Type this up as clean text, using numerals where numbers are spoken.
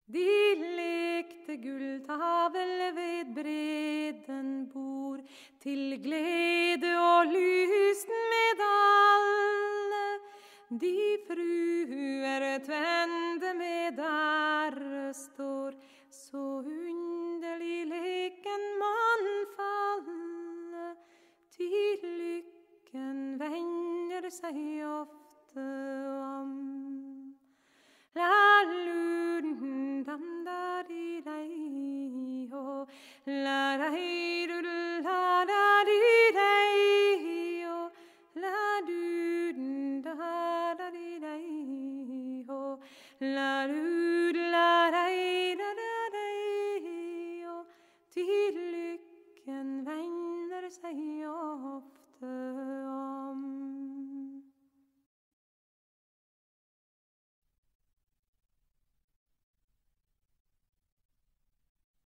De lekte gulltavl ved bredden bord, til glede og lysten med alle. De fruer tvende med ære står, så underlig leken man falle. Til lykken vender seg ofte om. La lun dam da di dei ho, la dei